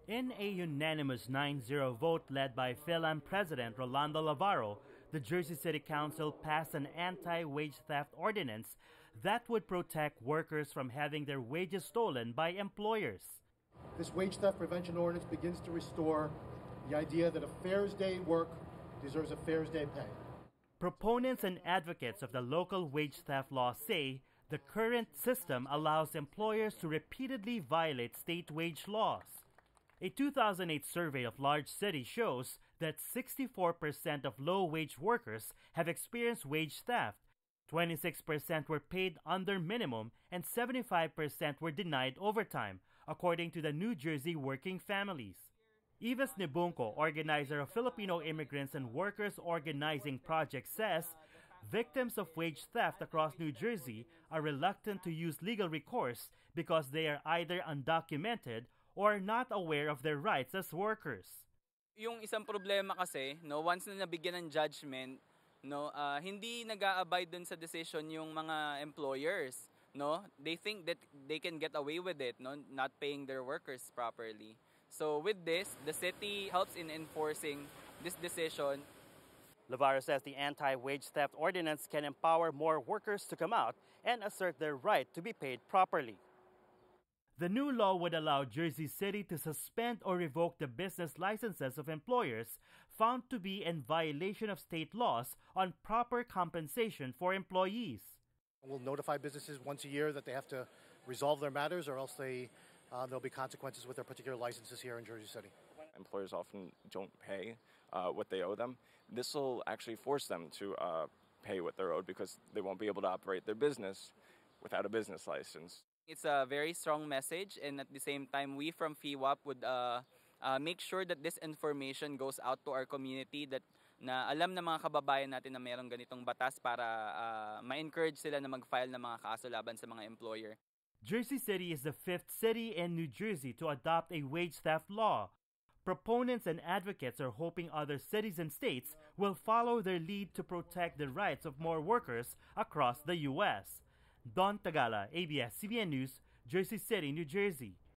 In a unanimous 9-0 vote led by Fil-Am President Rolando Lavarro, the Jersey City Council passed an anti-wage theft ordinance that would protect workers from having their wages stolen by employers. This wage theft prevention ordinance begins to restore the idea that a fair day work deserves a fair day pay. Proponents and advocates of the local wage theft law say the current system allows employers to repeatedly violate state wage laws. A 2008 survey of large cities shows that 64% of low-wage workers have experienced wage theft, 26% were paid under minimum, and 75% were denied overtime, according to the New Jersey Working Families. Yves Nebunco, organizer of Filipino Immigrants and Workers Organizing Project, says victims of wage theft across New Jersey are reluctant to use legal recourse because they are either undocumented or not aware of their rights as workers. Yung isang problema kasi, once na nabigyan ng judgment, hindi nag-a-abide dun sa decision yung mga employers. They think that they can get away with it, not paying their workers properly. So with this, the city helps in enforcing this decision. Lavarro says the anti-wage theft ordinance can empower more workers to come out and assert their right to be paid properly. The new law would allow Jersey City to suspend or revoke the business licenses of employers found to be in violation of state laws on proper compensation for employees. We'll notify businesses once a year that they have to resolve their matters, or else there'll be consequences with their particular licenses here in Jersey City. Employers often don't pay what they owe them. This will actually force them to pay what they're owed because they won't be able to operate their business without a business license. It's a very strong message, and at the same time, we from FIWAP would make sure that this information goes out to our community, that na alam na mga kababayan natin na mayroong ganitong batas para ma-encourage sila na mag-file ng mga kaso laban sa mga employer. Jersey City is the 5th city in New Jersey to adopt a wage theft law. Proponents and advocates are hoping other cities and states will follow their lead to protect the rights of more workers across the U.S. Don Tagala, ABS-CBN News, Jersey City, New Jersey.